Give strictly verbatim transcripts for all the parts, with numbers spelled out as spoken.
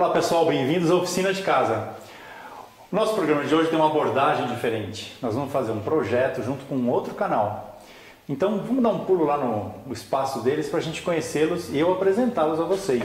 Olá pessoal, bem-vindos à Oficina de Casa. O nosso programa de hoje tem uma abordagem diferente. Nós vamos fazer um projeto junto com um outro canal. Então vamos dar um pulo lá no, no espaço deles para a gente conhecê-los e eu apresentá-los a vocês.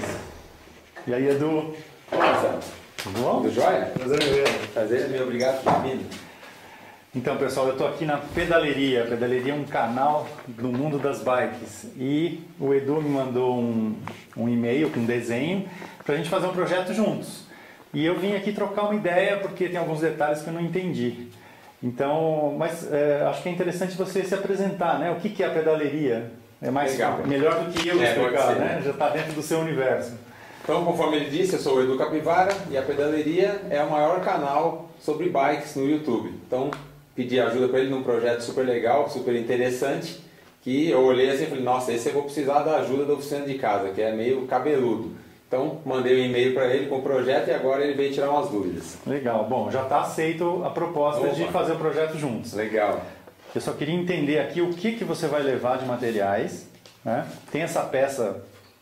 E aí, Edu? Olá, Tudo bom? tudo jóia? Prazer em ver. Prazer, meu obrigado por ter vindo. Então pessoal, eu estou aqui na Pedaleria. A Pedaleria é um canal do mundo das bikes. E o Edu me mandou um, um e-mail com um desenho para a gente fazer um projeto juntos. E eu vim aqui trocar uma ideia porque tem alguns detalhes que eu não entendi. Então, mas é, acho que é interessante você se apresentar, né? O que, que é a Pedaleria? É mais Legal. melhor do que eu É, explicar, pode ser. né? Já está dentro do seu universo. Então, conforme ele disse, eu sou o Edu Capivara e a Pedaleria é o maior canal sobre bikes no YouTube. Então, pedi ajuda para ele num projeto super legal, super interessante, que eu olhei assim e falei, nossa, esse eu vou precisar da ajuda da Oficina de Casa, que é meio cabeludo. Então, mandei um e-mail para ele com o projeto e agora ele veio tirar umas dúvidas. Legal. Bom, já está aceito a proposta Opa. de fazer o projeto juntos. Legal. Eu só queria entender aqui o que, que você vai levar de materiais, né? Tem essa peça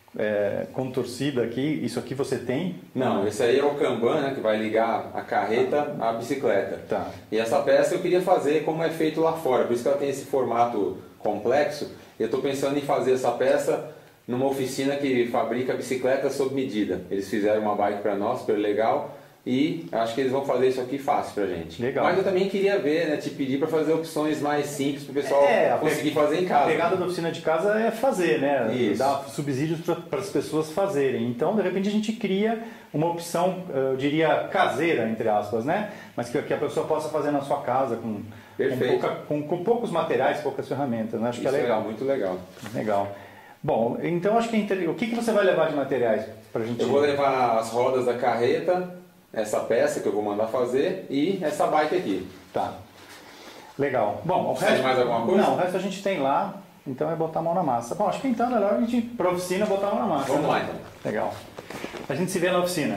é, contorcida aqui, isso aqui você tem? Não, esse aí é o Kanban, né, que vai ligar a carreta à bicicleta. Tá. E essa peça eu queria fazer como é feito lá fora, por isso que ela tem esse formato complexo. Eu estou pensando em fazer essa peça numa oficina que fabrica bicicleta sob medida. Eles fizeram uma bike para nós, super legal, e acho que eles vão fazer isso aqui fácil pra gente. Legal. Mas eu também queria ver, né, te pedir para fazer opções mais simples para o pessoal É, a conseguir pe- fazer em casa. A pegada da Oficina de Casa é fazer, né? Isso. Dar subsídios para as pessoas fazerem. Então, de repente, a gente cria uma opção, eu diria, caseira, entre aspas, né? Mas que, que a pessoa possa fazer na sua casa com, com, Perfeito. pouca- com- com poucos materiais, poucas ferramentas, né? Acho que Isso é legal. muito legal. Legal. Bom, então acho que é inter... o que, que você vai levar de materiais para a gente? Eu vou levar as rodas da carreta, essa peça que eu vou mandar fazer e essa bike aqui. Tá. Legal. Bom, o Precisa de resto... mais alguma coisa? Não, o resto a gente tem lá, então é botar a mão na massa. Bom, acho que então é melhor a gente ir para a oficina botar a mão na massa. Vamos né? lá então. Legal. A gente se vê na oficina.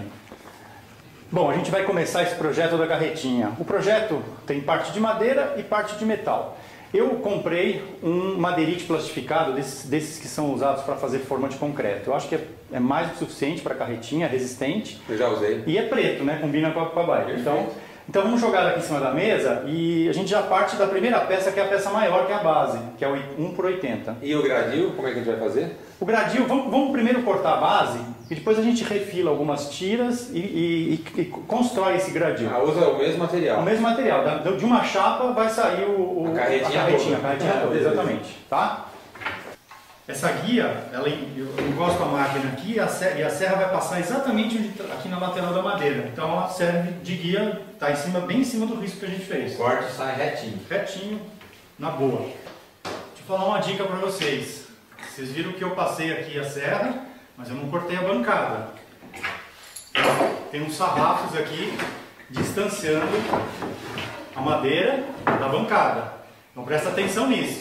Bom, a gente vai começar esse projeto da carretinha. O projeto tem parte de madeira e parte de metal. Eu comprei um madeirite plastificado, desses, desses que são usados para fazer forma de concreto. Eu acho que é, é mais do que suficiente para a carretinha, é resistente. Eu já usei. E é preto, né? Combina com a, com a bike. Perfeito. Então, então vamos jogar ela aqui em cima da mesa e a gente já parte da primeira peça, que é a peça maior, que é a base, que é o um por oitenta. E o gradil, como é que a gente vai fazer? O gradil, vamos, vamos primeiro cortar a base e depois a gente refila algumas tiras e, e- e- e constrói esse gradil. Ah, usa o mesmo material. O mesmo material, da- de uma chapa vai sair o, o- A carretinha a carretinha, toda. a carretinha Ah, toda, beleza. exatamente. Tá? Essa guia, ela, eu encosto a máquina aqui e a serra, e a serra vai passar exatamente onde, tá- aqui na lateral da madeira. Então ela serve de guia, está em cima, bem em cima do risco que a gente fez. O corte sai retinho. Retinho, na boa. Deixa eu falar uma dica para vocês. Vocês viram que eu passei aqui a serra, mas eu não cortei a bancada. Tem uns sarrafos aqui distanciando a madeira da bancada. Então presta atenção nisso.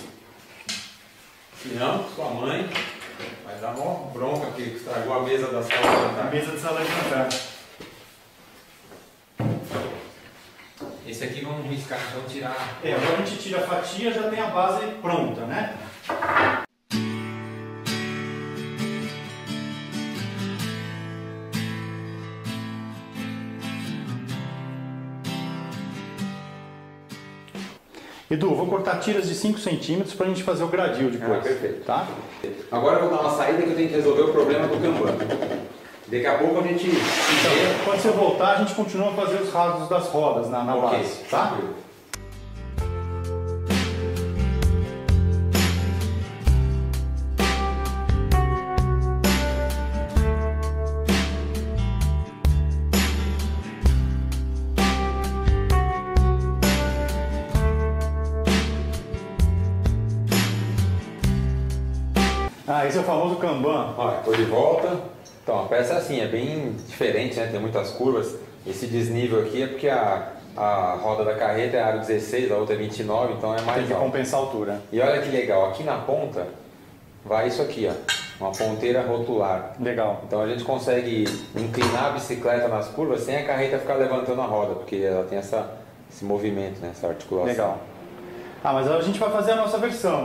Senão, sua mãe vai dar uma bronca que estragou a mesa da sala de A jantar. mesa de sala de jantar. Esse aqui vamos riscar, vamos tirar. É, agora a gente tira a fatia, já tem a base pronta, né? Edu, vou cortar tiras de cinco centímetros para a gente fazer o gradil depois. Ah, perfeito. Tá? Agora eu vou dar uma saída que eu tenho que resolver o problema do Kanban. Daqui a pouco a gente Então, vê. quando você voltar, a gente continua a fazer os rasgos das rodas na, na Ok, base, tá? tranquilo. Ah, esse é o famoso Kanban. Olha, tô de volta. Então, a peça é assim, é bem diferente, né? Tem muitas curvas. Esse desnível aqui é porque a, a roda da carreta é aro dezesseis, a outra é vinte e nove, então é Tem mais que alto. compensar a altura. E olha que legal, aqui na ponta vai isso aqui, ó. Uma ponteira rotular. Legal. Então a gente consegue inclinar a bicicleta nas curvas sem a carreta ficar levantando a roda, porque ela tem essa, esse movimento, né? Essa articulação. Legal. Ah, mas a gente vai fazer a nossa versão.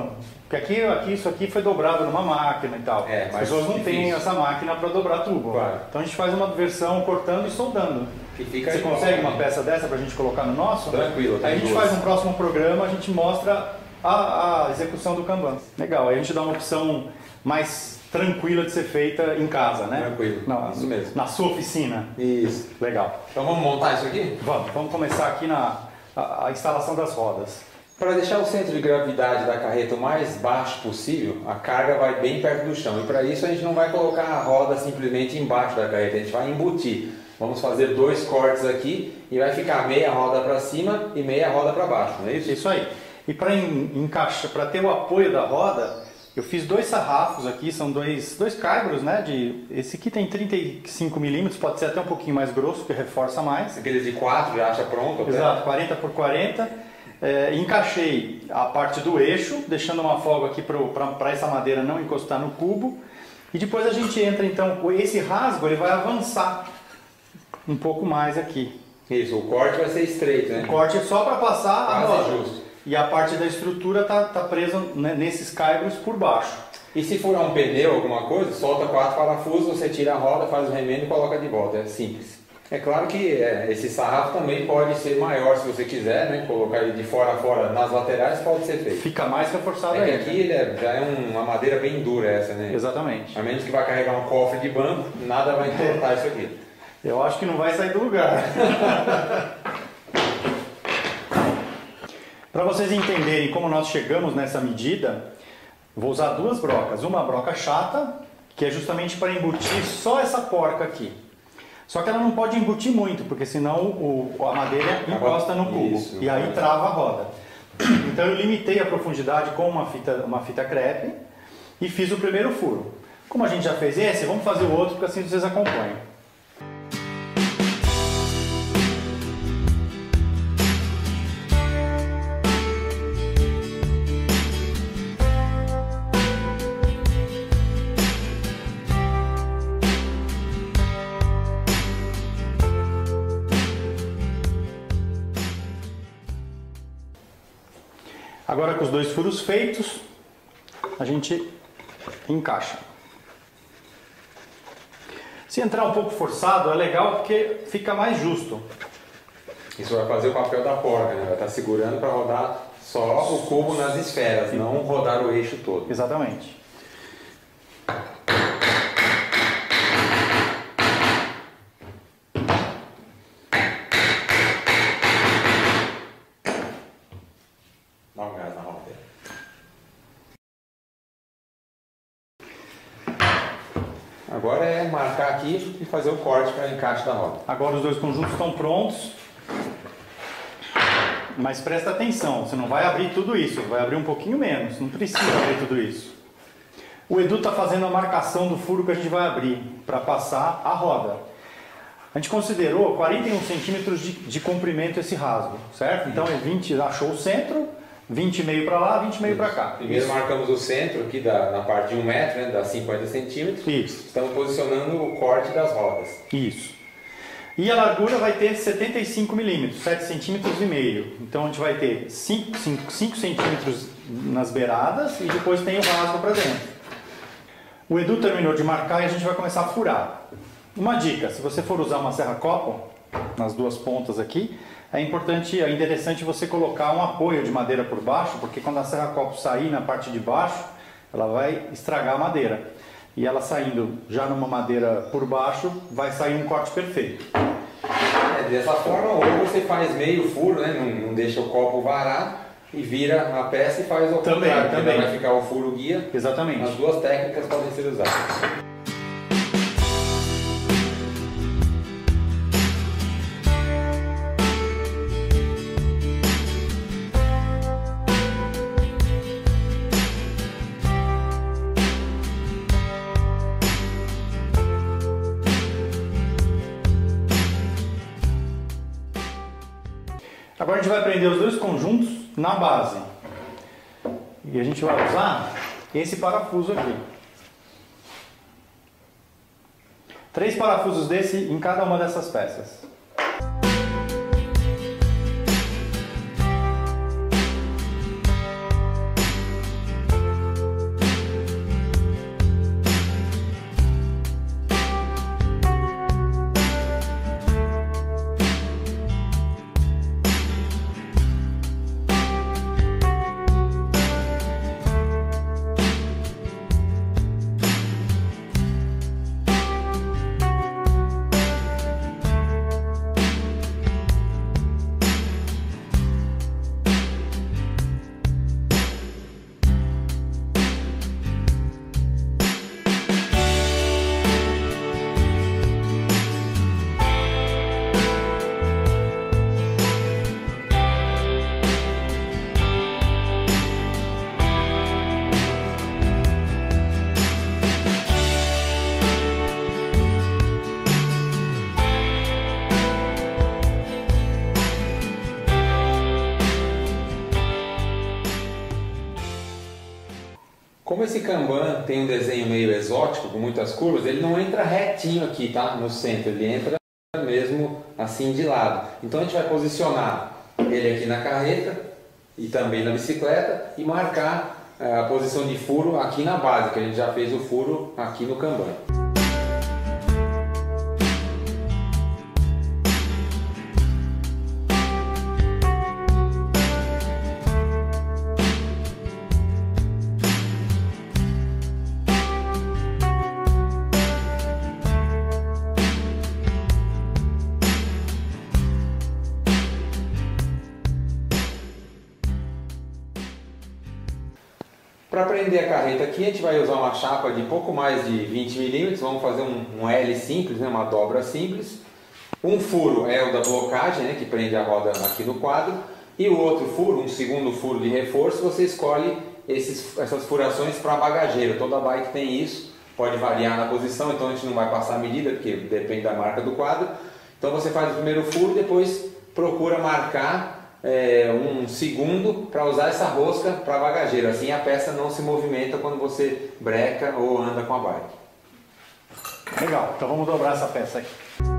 Porque aqui, aqui, isso aqui foi dobrado numa máquina e tal. É, As mas pessoas não têm difícil. essa máquina para dobrar tubo. Claro. Então a gente faz uma versão cortando e soldando. Que fica Você igual, consegue né? uma peça dessa para a gente colocar no nosso? Tranquilo, tem Aí a gente duas. faz um próximo programa, a gente mostra a, a execução do Kanban. Legal, aí a gente dá uma opção mais tranquila de ser feita em casa, né? Tranquilo, Na, isso mesmo. Na sua oficina. Isso. Legal. Então vamos montar isso aqui? Vamos, vamos começar aqui na a, a instalação das rodas. Para deixar o centro de gravidade da carreta o mais baixo possível, a carga vai bem perto do chão. E para isso a gente não vai colocar a roda simplesmente embaixo da carreta, a gente vai embutir. Vamos fazer dois cortes aqui e vai ficar meia roda para cima e meia roda para baixo, não é isso? Isso aí. E para encaixar, para ter o apoio da roda, eu fiz dois sarrafos aqui, são dois, dois caibros, né? De, esse aqui tem trinta e cinco milímetros, pode ser até um pouquinho mais grosso, que reforça mais. Aquele de quatro já acha pronto? Exato, quarenta por quarenta. É, encaixei a parte do eixo, deixando uma folga aqui para essa madeira não encostar no cubo. E depois a gente entra, então, esse rasgo ele vai avançar um pouco mais aqui. Isso, o corte vai ser estreito, né? O corte é só para passar a Quase roda. justo. E a parte da estrutura tá, tá presa, né, nesses caibros por baixo. E se furar um pneu, alguma coisa, solta quatro parafusos, você tira a roda, faz o remendo e coloca de volta. É simples. É claro que é, esse sarrafo também pode ser maior se você quiser, né? Colocar ele de fora a fora nas laterais pode ser feito. Fica mais reforçado É que ainda. aqui ele é- já é um- uma madeira bem dura essa, né? Exatamente. A menos que vai carregar um cofre de banco, nada vai entortar isso aqui. Eu acho que não vai sair do lugar. Para vocês entenderem como nós chegamos nessa medida, vou usar duas brocas. Uma broca chata, que é justamente para embutir só essa porca aqui. Só que ela não pode embutir muito, porque senão o, a madeira encosta no cubo. Isso. E aí trava a roda. Então eu limitei a profundidade com uma fita, uma fita crepe e fiz o primeiro furo. Como a gente já fez esse, vamos fazer o outro, porque assim vocês acompanham. Agora com os dois furos feitos, a gente encaixa. Se entrar um pouco forçado é legal porque fica mais justo. Isso vai fazer o papel da porca, né? Vai estar segurando para rodar só o cubo nas esferas, não rodar o eixo todo. Exatamente. Dá um gás na roda. Agora é marcar aqui e fazer o corte para o encaixe da roda. Agora os dois conjuntos estão prontos. Mas presta atenção, você não vai abrir tudo isso, vai abrir um pouquinho menos, não precisa abrir tudo isso. O Edu está fazendo a marcação do furo que a gente vai abrir para passar a roda. A gente considerou quarenta e um centímetros de, de comprimento esse rasgo, certo? Então é vinte, achou o centro, vinte e meio para lá, vinte e meio para cá. Primeiro Isso. marcamos o centro aqui da, na parte de um metro, né, dá cinquenta centímetros. Isso. Estamos posicionando o corte das rodas. Isso. E a largura vai ter setenta e cinco milímetros, sete centímetros e meio. Então a gente vai ter cinco centímetros nas beiradas e depois tem o rasgo para dentro. O Edu terminou de marcar e a gente vai começar a furar. Uma dica, se você for usar uma serra-copo, nas duas pontas aqui, é importante, é interessante você colocar um apoio de madeira por baixo, porque quando a serra-copo sair na parte de baixo, ela vai estragar a madeira. E ela saindo já numa madeira por baixo, vai sair um corte perfeito. É, dessa forma, ou você faz meio furo, né, não, não deixa o copo varar, e vira a peça e faz o Também, contrário, também. vai ficar o furo guia. Exatamente. As duas técnicas podem ser usadas. Agora a gente vai prender os dois conjuntos na base. E a gente vai usar esse parafuso aqui. Três parafusos desse em cada uma dessas peças. Como esse Kanban tem um desenho meio exótico, com muitas curvas, ele não entra retinho aqui, tá? No centro, ele entra mesmo assim de lado. Então a gente vai posicionar ele aqui na carreta e também na bicicleta e marcar a posição de furo aqui na base, que a gente já fez o furo aqui no Kanban. Para prender a carreta aqui, a gente vai usar uma chapa de pouco mais de vinte milímetros, vamos fazer um, um L simples, né, uma dobra simples. Um furo é o da blocagem, né, que prende a roda aqui no quadro, e o outro furo, um segundo furo de reforço, você escolhe esses, essas furações para bagageiro. Toda bike tem isso, pode variar na posição, então a gente não vai passar a medida, porque depende da marca do quadro. Então você faz o primeiro furo, depois procura marcar É, um segundo para usar essa rosca para bagageiro, assim a peça não se movimenta quando você breca ou anda com a bike. Legal, então vamos dobrar essa peça aqui.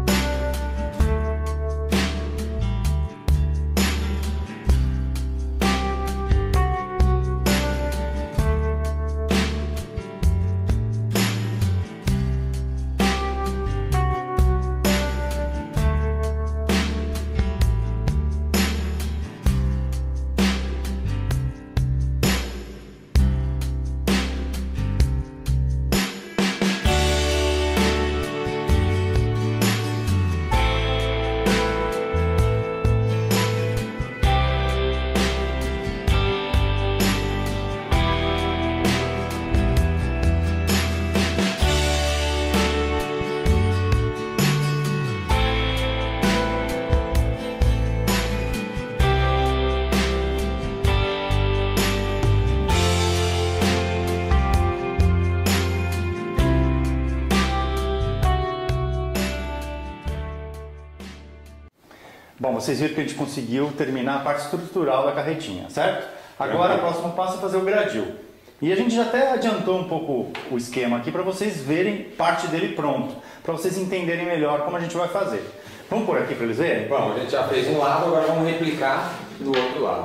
Bom, vocês viram que a gente conseguiu terminar a parte estrutural da carretinha, certo? Agora o próximo passo é fazer o gradil. E a gente já até adiantou um pouco o esquema aqui para vocês verem parte dele pronto, para vocês entenderem melhor como a gente vai fazer. Vamos por aqui para eles verem? Bom, a gente já fez um lado, agora vamos replicar do outro lado.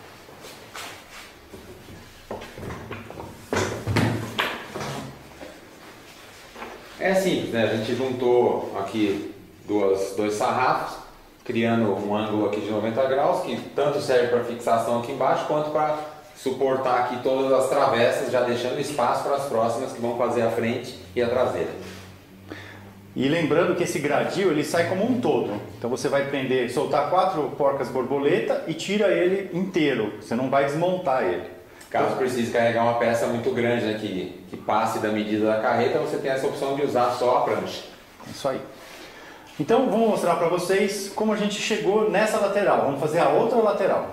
É simples, né? A gente juntou aqui duas, dois sarrafos, criando um ângulo aqui de noventa graus, que tanto serve para fixação aqui embaixo, quanto para suportar aqui todas as travessas, já deixando espaço para as próximas que vão fazer a frente e a traseira. E lembrando que esse gradil ele sai como um todo, então você vai prender, soltar quatro porcas borboleta e tira ele inteiro, você não vai desmontar ele. Caso precise carregar uma peça muito grande, né, que, que passe da medida da carreta, você tem essa opção de usar só a prancha. Isso aí. Então vou mostrar para vocês como a gente chegou nessa lateral. Vamos fazer a outra lateral.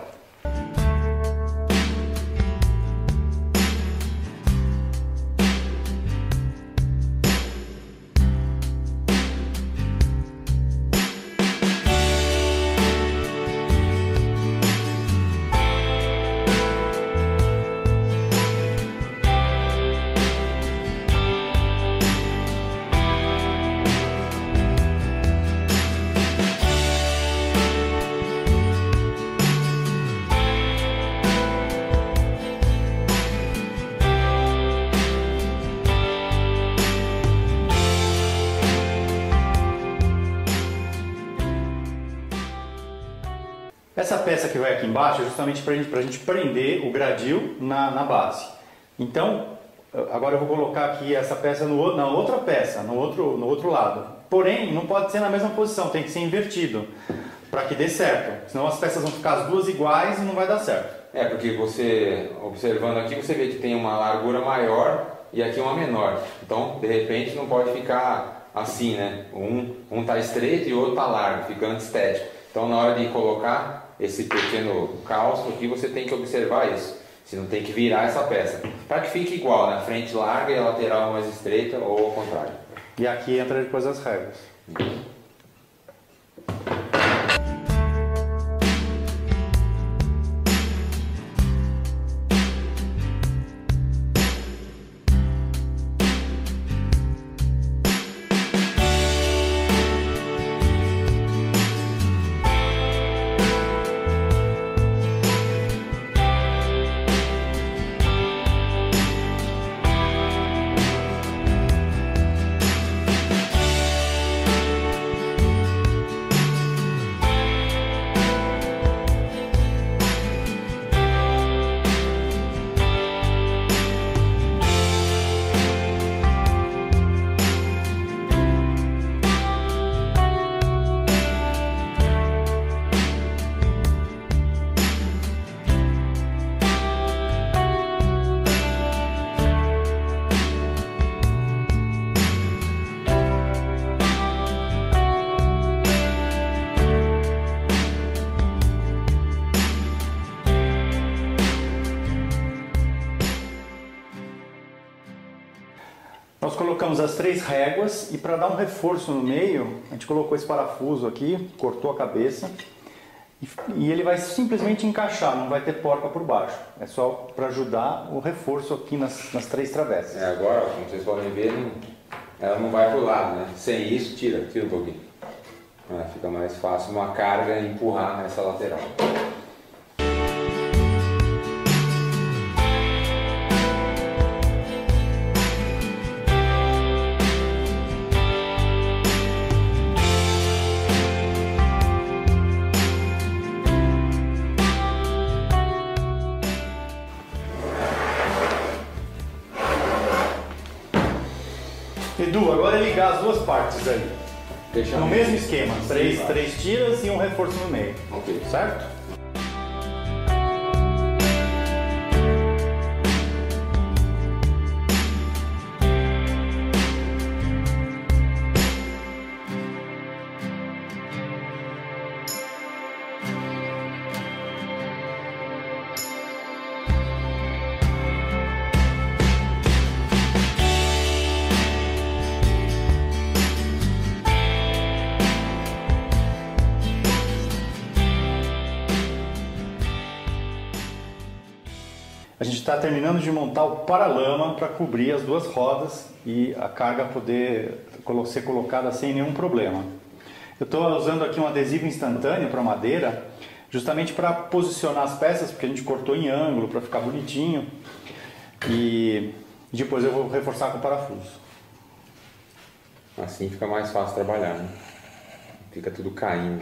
Essa peça que vai aqui embaixo é justamente para a gente prender o gradil na, na base. Então, agora eu vou colocar aqui essa peça no, na outra peça, no outro, no outro lado. Porém, não pode ser na mesma posição, tem que ser invertido para que dê certo. Senão as peças vão ficar as duas iguais e não vai dar certo. É, porque você, observando aqui, você vê que tem uma largura maior e aqui uma menor. Então, de repente, não pode ficar assim, né? Um um tá estreito e o outro tá largo, fica antiestético. Então, na hora de colocar esse pequeno calço aqui, você tem que observar isso. Você não tem que virar essa peça, para que fique igual, né? Frente larga e a lateral mais estreita, ou ao contrário. E aqui entra depois as regras. Nós colocamos as três réguas e para dar um reforço no meio, a gente colocou esse parafuso aqui, cortou a cabeça e, e ele vai simplesmente encaixar, não vai ter porca por baixo. É só para ajudar o reforço aqui nas, nas três travessas. É, agora, como vocês podem ver, não, ela não vai pro lado, né? Sem isso, tira, tira um pouquinho. É, fica mais fácil uma carga empurrar nessa lateral. Edu, agora é ligar as duas partes ali. Deixa no eu... mesmo esquema, três, três tiras e um reforço no meio. Ok. Certo? A gente está terminando de montar o paralama para cobrir as duas rodas e a carga poder ser colocada sem nenhum problema. Eu estou usando aqui um adesivo instantâneo para madeira, justamente para posicionar as peças, porque a gente cortou em ângulo para ficar bonitinho. E depois eu vou reforçar com parafuso. Assim fica mais fácil trabalhar, né? Fica tudo caindo.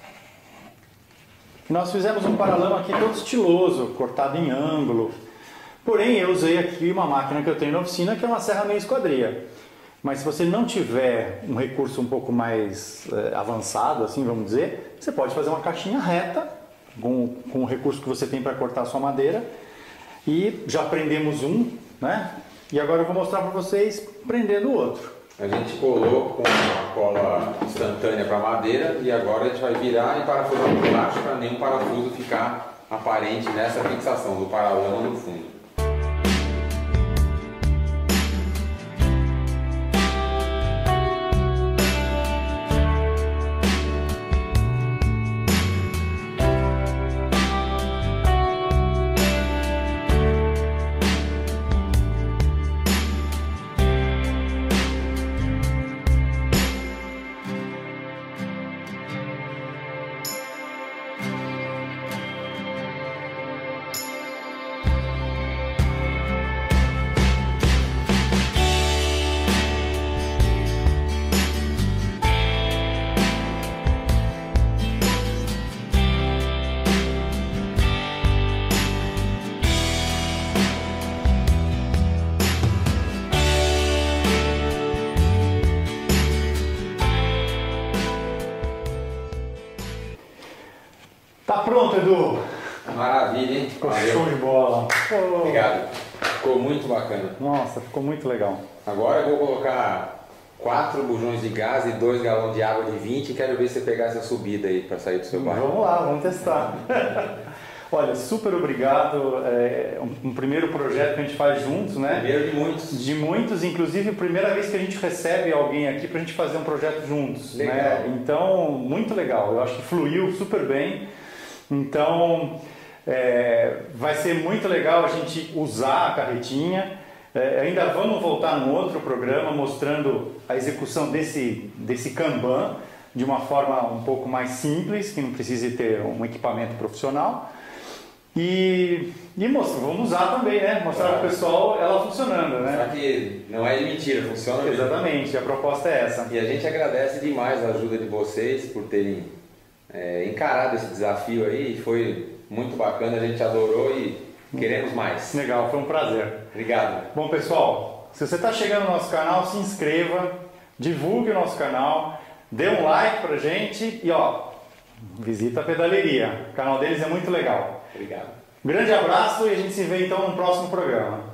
Nós fizemos um paralama aqui todo estiloso, cortado em ângulo. Porém, eu usei aqui uma máquina que eu tenho na oficina, que é uma serra meia esquadria. Mas se você não tiver um recurso um pouco mais eh, avançado, assim vamos dizer, você pode fazer uma caixinha reta, com, com o recurso que você tem para cortar a sua madeira. E já prendemos um, né? E agora eu vou mostrar para vocês prendendo o outro. A gente colou com uma cola instantânea para madeira e agora a gente vai virar e parafusar por baixo para nenhum parafuso ficar aparente nessa fixação do paralama no fundo. Tá pronto, Edu? Maravilha, hein? Ficou show de bola. Oh. Obrigado. Ficou muito bacana. Nossa, ficou muito legal. Agora eu vou colocar quatro bujões de gás e dois galões de água de vinte e quero ver você pegar essa subida aí para sair do seu bairro. Vamos lá, vamos testar. Olha, super obrigado. É um, um primeiro projeto que a gente faz juntos, né? Primeiro de muitos. De muitos, inclusive, primeira vez que a gente recebe alguém aqui para a gente fazer um projeto juntos. Legal. Né? Então, muito legal. Eu acho que fluiu super bem. Então, é, vai ser muito legal a gente usar a carretinha. É, ainda vamos voltar num outro programa mostrando a execução desse, desse Kanban de uma forma um pouco mais simples, que não precise ter um equipamento profissional. E, e mostra, vamos usar também, né? Mostrar para o pessoal ela funcionando, né? Só que não é de mentira, funciona mesmo. Exatamente, a proposta é essa. E a gente agradece demais a ajuda de vocês por terem é, encarado esse desafio aí. Foi muito bacana, a gente adorou e queremos mais. Legal, foi um prazer. Obrigado. Bom, pessoal, se você está chegando no nosso canal, se inscreva, divulgue o nosso canal, dê um like pra gente e ó, visita a Pedaleria. O canal deles é muito legal. Obrigado. Grande abraço e a gente se vê então no próximo programa.